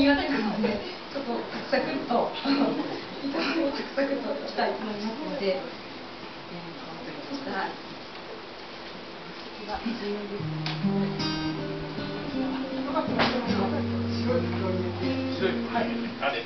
苦手なので、ちょっとサクサクっとサクサクっといきたいと思いますので、そしたら次は水色です。 白い、はい、あれね。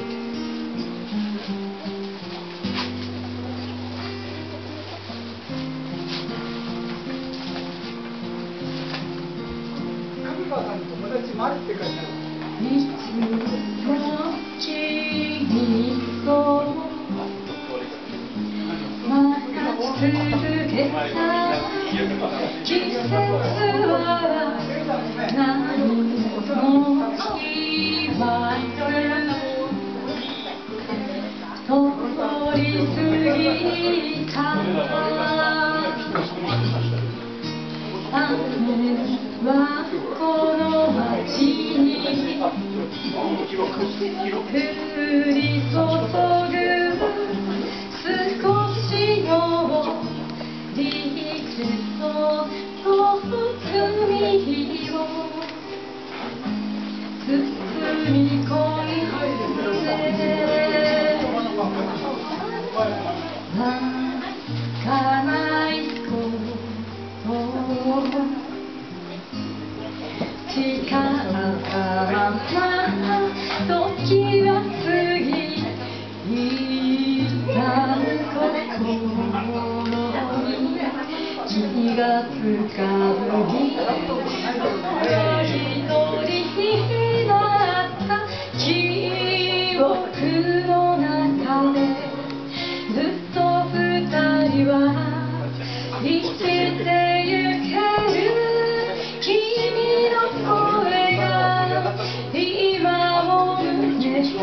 上川さんの友達マルって書いてある。 いつの日にそう待ち続けた季節は何も言わず通り過ぎた雨はこの街に降り注ぐ少しの理屈と罪を包み込んで儚いこと力が時は過ぎ痛む心に気がつかずに一人になった記憶の中でずっと二人は生きてゆける君の声が今も胸に響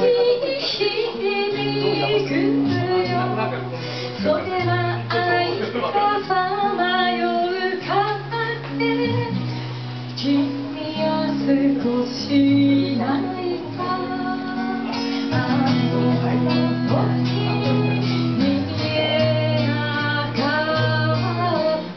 くよ。それは愛がさまよう風君は少し泣いたあの時見えなかった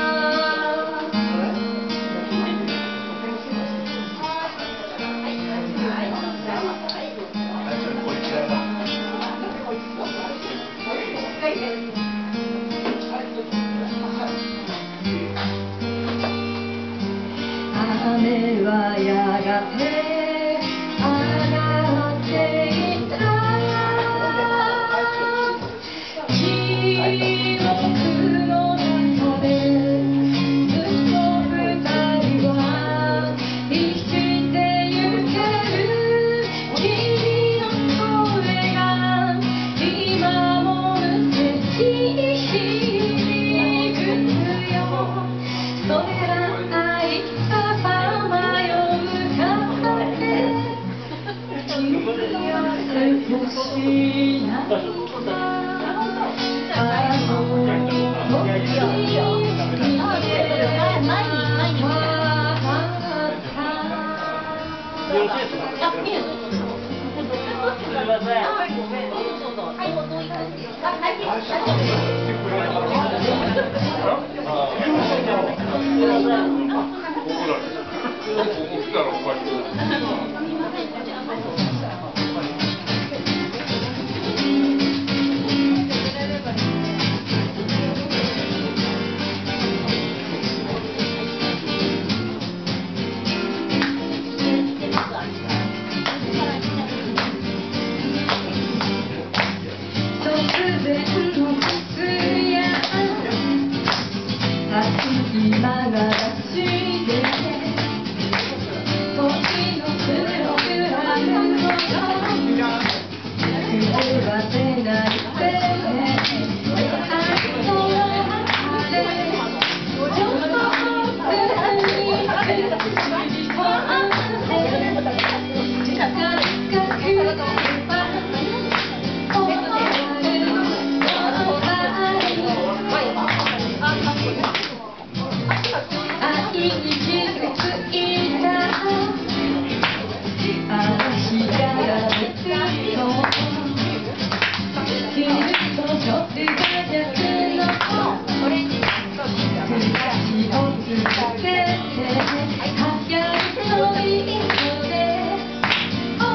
雨はやがて上がっていた記憶の中でずっと二人は生きてゆける君の声が今も胸に響くよ。それは愛がさまよう風君は少し泣いたあの時見えなかったよろしいですか？あ、いいです。すみません。 「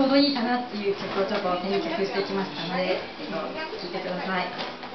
ょうどいいかなっていう曲をちょっと選曲してきましたので、聴いてください。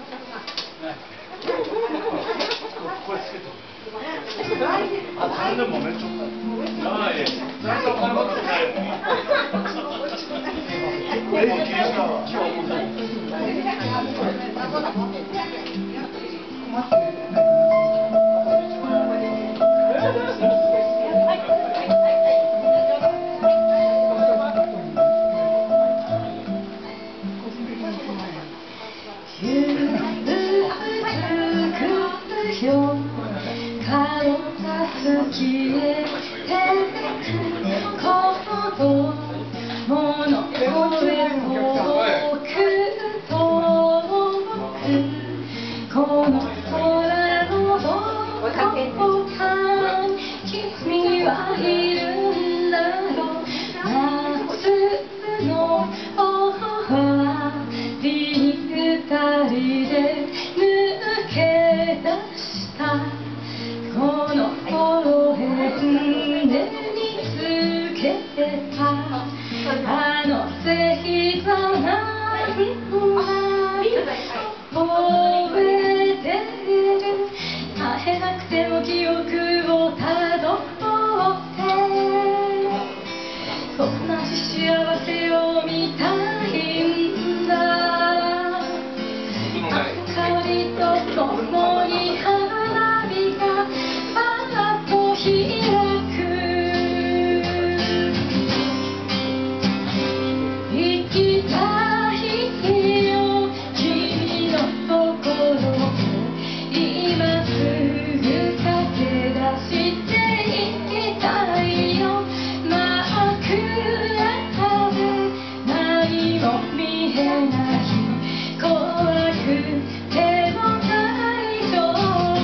君はいるんだろう、夏の終わりに二人で抜け出したこの公園で見つけたあの星座なん覚えてる、会えなくても記憶をたどって同じ幸せを見たいんだ、香りとともに花火がパッと開く、行きたいよ君のところへ、今すぐ駆け出して行きたいよ、真っ暗で何も見えない、怖くても大丈夫、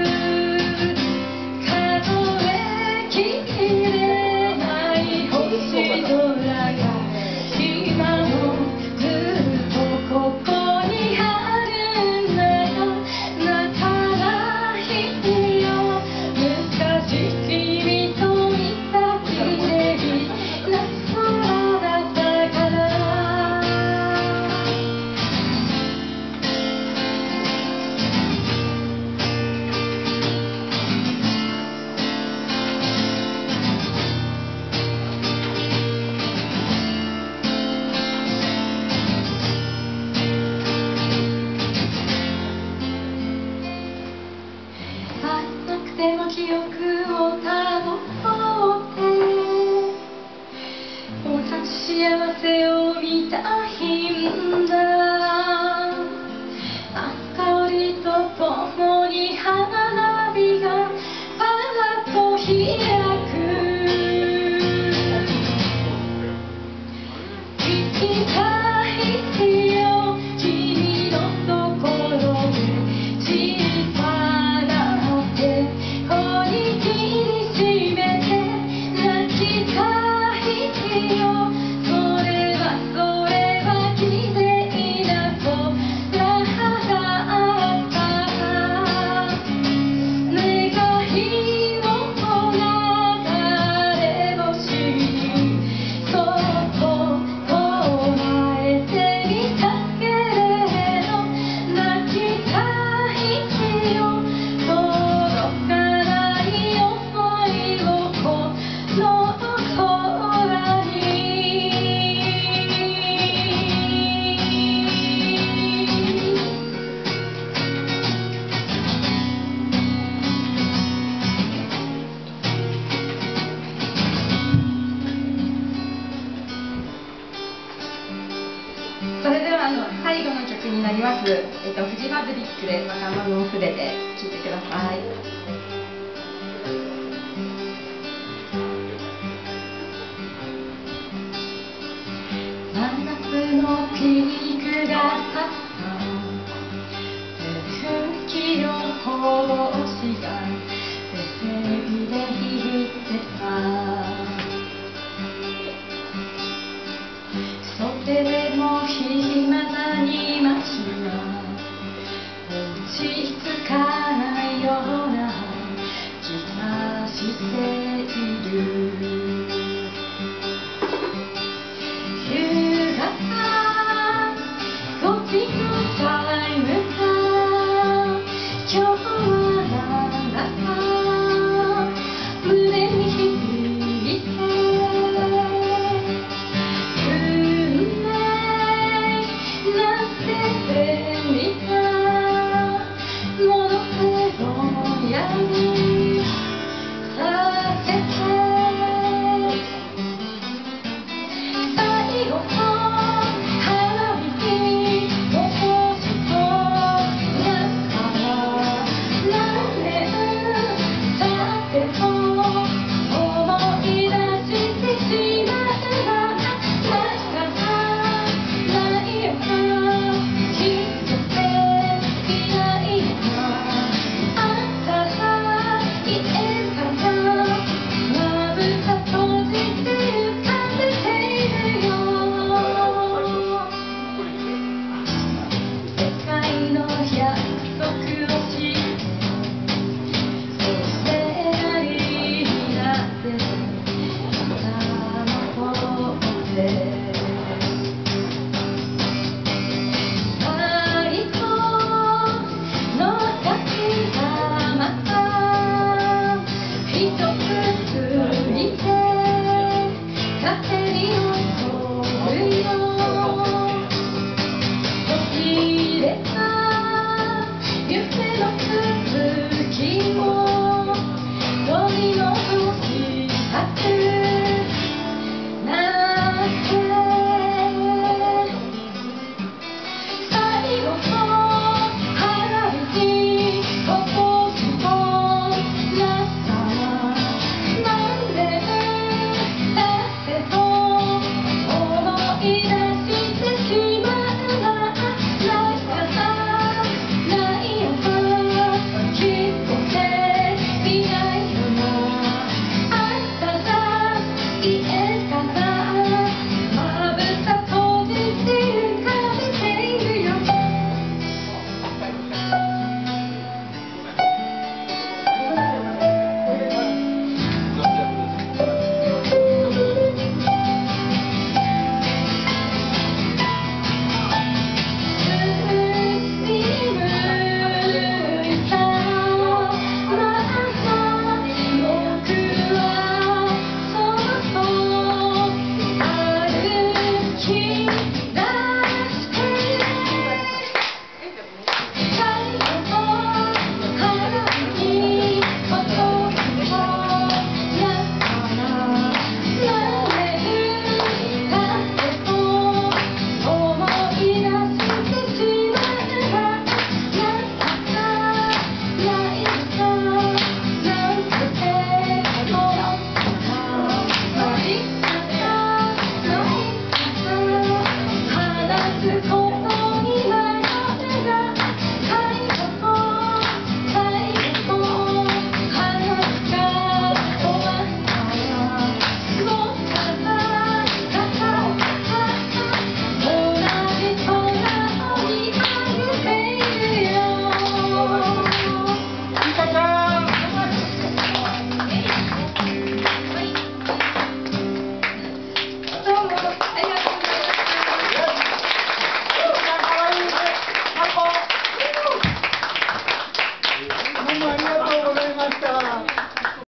数えきれない星空が今もずっとここにあるんだよ、泣かないよ、昔君と見た綺麗な空だったから。会えなくても記憶をたどって同じ幸せを見たいんだ、香りとともに花火がパッと開く、行きたいよ君のところへ、小さな手を握りしめて泣きたいよ、それは綺麗な空だった、願いを流れ星にそっと捉えてみたけれど、泣きたいよ、届かない想いをこの空に。それでは最後の曲になります、フジファブリックで若者のすべて聴いてください。真夏のピークが立った吹きの星がテレビで弾いてた、それで